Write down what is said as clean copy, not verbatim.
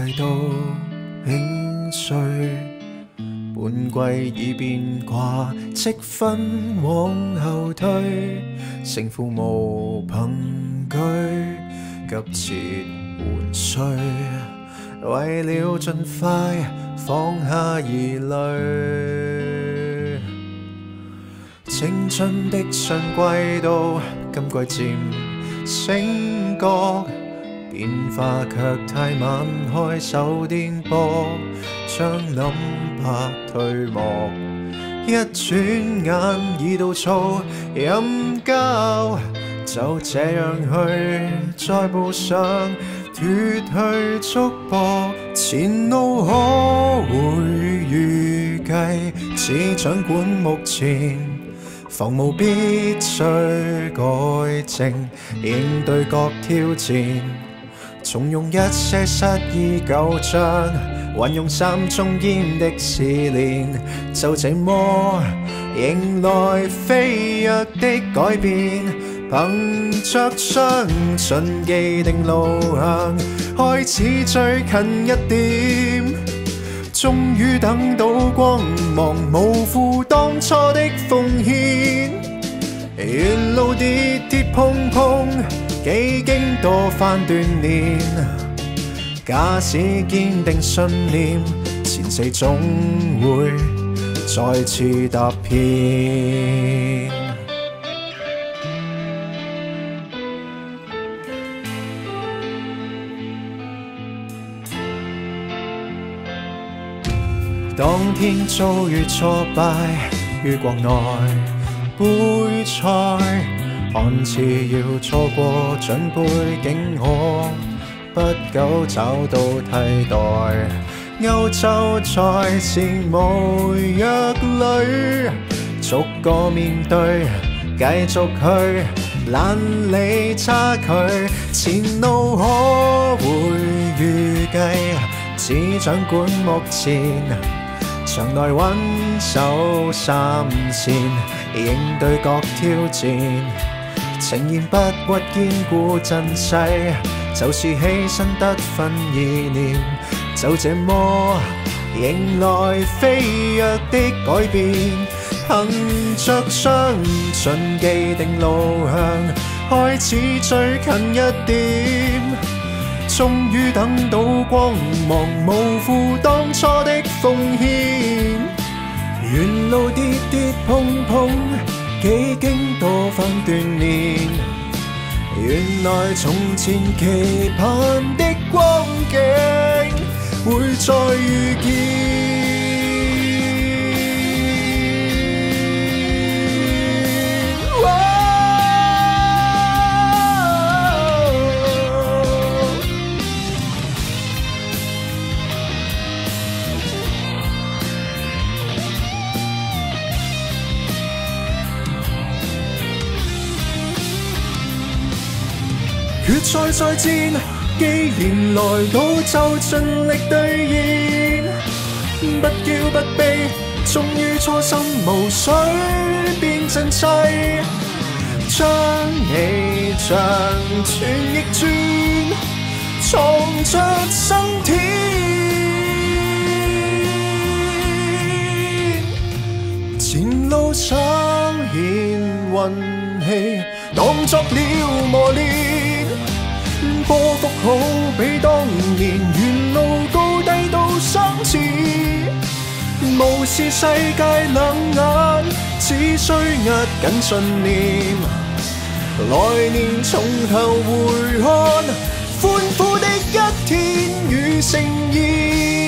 遞到興衰，半季已變卦，積分往後退，勝負無憑據，急切換帥，為了盡快放下疑慮。青春的春季到，今季漸醒覺，變化卻太晚，開手顛簸，將諗法退幕，一轉眼已到燥，飲膠就這樣去，再步上脫去束縛，前路可會預計，只掌管目前，防務必須改正，應對各挑戰，重用一些失意舊章，運用三中煙的試煉，就這麼迎來飛躍的改變，憑着相信既定路向，開始最近一點，終於等到光芒，無負當初的奉獻，沿路跌跌碰碰，幾經多番鍛鍊，假使堅定信念，前世總會再次踏遍。當天遭遇挫敗，於國內杯賽，看似要錯過獎杯，竟可不久找到替代。歐洲賽事無弱旅，逐個面對，繼續去懶理差距，前路可會預計，只掌管目前，場內穩守三線，應對各挑戰，呈現不屈堅固陣勢，就是犧牲得分意念，就這麼迎來飛躍的改變，憑着相信既定路向，開始最近一點，終於等到光芒，無負當初的奉獻，沿路跌跌碰碰，幾經多番鍛鍊，原來從前期盼的光景會再遇見。決賽再戰，既然來到就盡力兌現，不驕不卑，終於初心無需變陣勢，將你像全逆轉，藏着生天，前路上現運氣，當作了磨練。波幅好比當年，沿路高低都相似，無視世界冷眼，只需握緊信念，來年從頭回看，歡呼的一天與盛宴。